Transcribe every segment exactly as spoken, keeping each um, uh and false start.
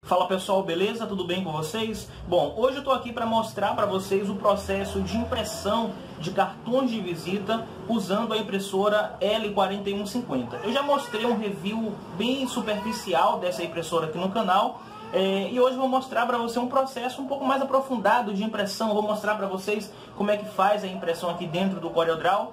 Fala pessoal, beleza? Tudo bem com vocês? Bom, hoje eu estou aqui para mostrar para vocês o processo de impressão de cartões de visita usando a impressora L quarenta e um cinquenta. Eu já mostrei um review bem superficial dessa impressora aqui no canal. É, e hoje eu vou mostrar para você um processo um pouco mais aprofundado de impressão. Eu vou mostrar para vocês como é que faz a impressão aqui dentro do CorelDRAW.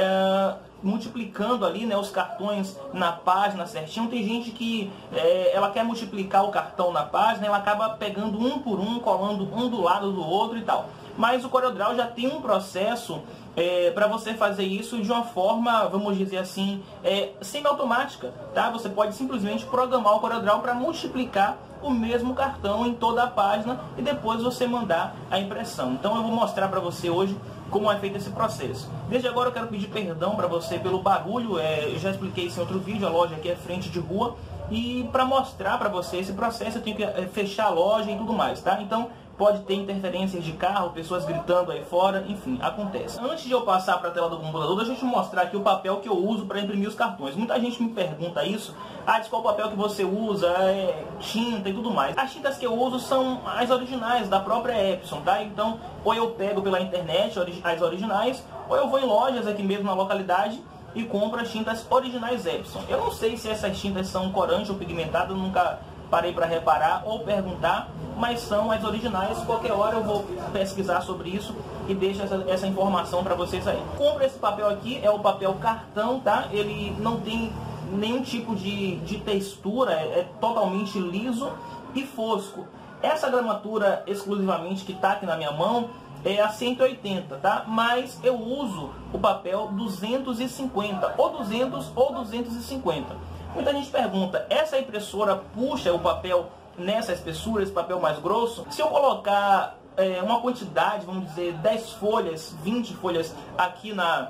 É, multiplicando ali, né, os cartões na página certinho. Tem gente que é, ela quer multiplicar o cartão na página, ela acaba pegando um por um, colando um do lado do outro e tal. Mas o CorelDRAW já tem um processo é, para você fazer isso de uma forma, vamos dizer assim, é, semi-automática, tá? Você pode simplesmente programar o CorelDRAW para multiplicar o mesmo cartão em toda a página e depois você mandar a impressão. Então eu vou mostrar para você hoje como é feito esse processo. Desde agora eu quero pedir perdão para você pelo barulho, é, eu já expliquei isso em outro vídeo, a loja aqui é frente de rua, e para mostrar para você esse processo eu tenho que é, fechar a loja e tudo mais, tá? Então pode ter interferências de carro, pessoas gritando aí fora, enfim, acontece. Antes de eu passar para a tela do computador, deixa eu te mostrar aqui o papel que eu uso para imprimir os cartões. Muita gente me pergunta isso, ah, diz qual papel que você usa, é, tinta e tudo mais. As tintas que eu uso são as originais, da própria Epson, tá? Então, ou eu pego pela internet as originais, ou eu vou em lojas aqui mesmo na localidade e compro as tintas originais Epson. Eu não sei se essas tintas são corante ou pigmentadas, eu nunca parei para reparar ou perguntar, mas são as originais. Qualquer hora eu vou pesquisar sobre isso e deixo essa, essa informação para vocês aí. Compro esse papel aqui, é o papel cartão, tá? Ele não tem nenhum tipo de, de textura, é, é totalmente liso e fosco. Essa gramatura exclusivamente que está aqui na minha mão é a cento e oitenta, tá? Mas eu uso o papel duzentos e cinquenta, ou duzentos ou duzentos e cinquenta. Muita gente pergunta, essa impressora puxa o papel nessa espessura, esse papel mais grosso? Se eu colocar é, uma quantidade, vamos dizer, dez folhas, vinte folhas aqui na,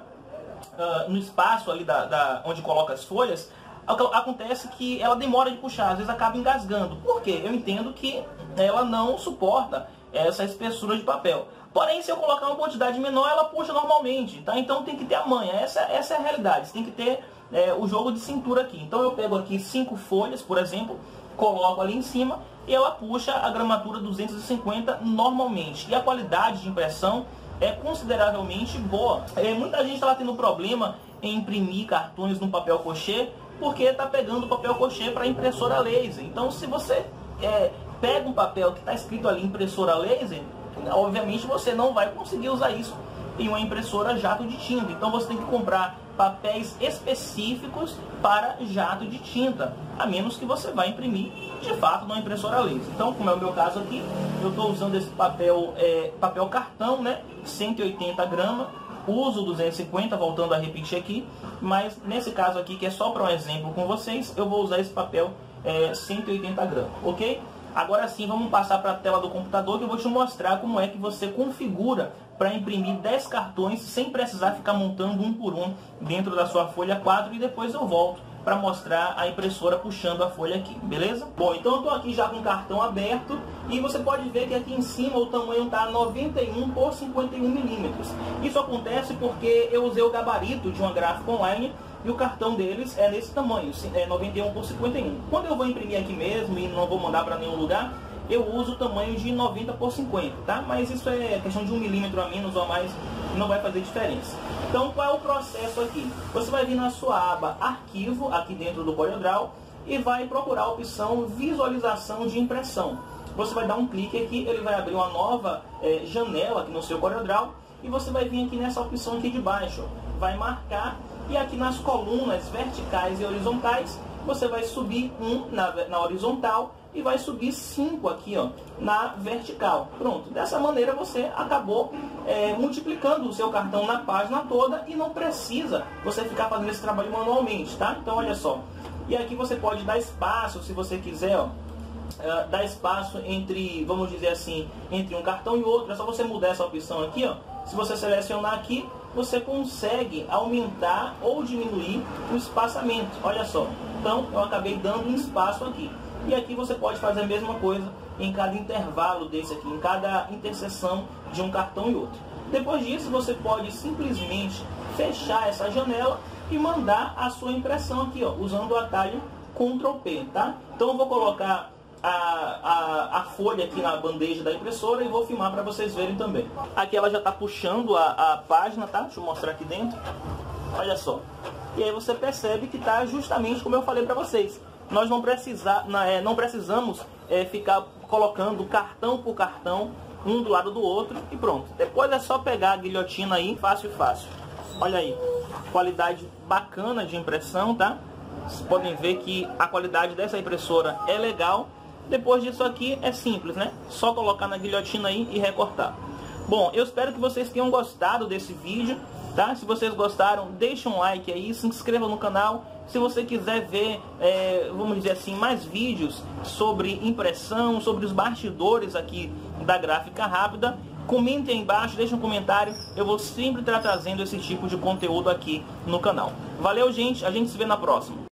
uh, no espaço ali da, da, onde coloca as folhas, acontece que ela demora de puxar, às vezes acaba engasgando. Por quê? Eu entendo que ela não suporta essa espessura de papel. Porém, se eu colocar uma quantidade menor, ela puxa normalmente, tá? Então tem que ter a manha, essa, essa é a realidade, você tem que ter é, o jogo de cintura aqui. Então eu pego aqui cinco folhas, por exemplo, coloco ali em cima e ela puxa a gramatura duzentos e cinquenta normalmente. E a qualidade de impressão é consideravelmente boa. É, muita gente está tendo problema em imprimir cartões no papel cochê, porque está pegando o papel cochê para impressora laser. Então se você é, pega um papel que está escrito ali impressora laser, obviamente você não vai conseguir usar isso em uma impressora jato de tinta. Então você tem que comprar papéis específicos para jato de tinta, a menos que você vá imprimir de fato numa impressora laser. Então, como é o meu caso aqui, eu estou usando esse papel, é, papel cartão, né, cento e oitenta gramas, uso duzentos e cinquenta, voltando a repetir aqui, mas nesse caso aqui, que é só para um exemplo com vocês, eu vou usar esse papel é, cento e oitenta gramas, ok? Agora sim, vamos passar para a tela do computador que eu vou te mostrar como é que você configura para imprimir dez cartões sem precisar ficar montando um por um dentro da sua folha quatro, e depois eu volto para mostrar a impressora puxando a folha aqui, beleza? Bom, então eu estou aqui já com o cartão aberto e você pode ver que aqui em cima o tamanho está noventa e um por cinquenta e um milímetros. Isso acontece porque eu usei o gabarito de uma gráfica online e o cartão deles é nesse tamanho, é noventa e um por cinquenta e um. Quando eu vou imprimir aqui mesmo e não vou mandar para nenhum lugar, eu uso o tamanho de noventa por cinquenta, tá? Mas isso é questão de um milímetro a menos ou a mais, não vai fazer diferença. Então, qual é o processo aqui? Você vai vir na sua aba Arquivo, aqui dentro do CorelDRAW, e vai procurar a opção Visualização de Impressão. Você vai dar um clique aqui, ele vai abrir uma nova é, janela aqui no seu CorelDRAW, e você vai vir aqui nessa opção aqui de baixo, ó, vai marcar, e aqui nas colunas verticais e horizontais, você vai subir um na, na horizontal e vai subir cinco aqui, ó, na vertical. Pronto, dessa maneira você acabou é, multiplicando o seu cartão na página toda e não precisa você ficar fazendo esse trabalho manualmente, tá? Então olha só, e aqui você pode dar espaço, se você quiser, ó, Uh, dar espaço entre, vamos dizer assim, entre um cartão e outro. É só você mudar essa opção aqui, ó. Se você selecionar aqui, você consegue aumentar ou diminuir o espaçamento. Olha só, então eu acabei dando um espaço aqui. E aqui você pode fazer a mesma coisa em cada intervalo desse aqui, em cada interseção de um cartão e outro. Depois disso, você pode simplesmente fechar essa janela e mandar a sua impressão aqui, ó, usando o atalho control P, tá? Então eu vou colocar a, a folha aqui na bandeja da impressora e vou filmar para vocês verem também. Aqui ela já está puxando a, a página, tá? Deixa eu mostrar aqui dentro. Olha só. E aí você percebe que está justamente como eu falei para vocês. Nós não, precisa, não precisamos é, ficar colocando cartão por cartão, um do lado do outro e pronto. Depois é só pegar a guilhotina aí, fácil, fácil. Olha aí, qualidade bacana de impressão, tá? Vocês podem ver que a qualidade dessa impressora é legal. Depois disso aqui é simples, né? Só colocar na guilhotina aí e recortar. Bom, eu espero que vocês tenham gostado desse vídeo, tá? Se vocês gostaram, deixa um like aí, se inscreva no canal. Se você quiser ver, é, vamos dizer assim, mais vídeos sobre impressão, sobre os bastidores aqui da gráfica rápida, comente aí embaixo, deixa um comentário. Eu vou sempre estar trazendo esse tipo de conteúdo aqui no canal. Valeu, gente. A gente se vê na próxima.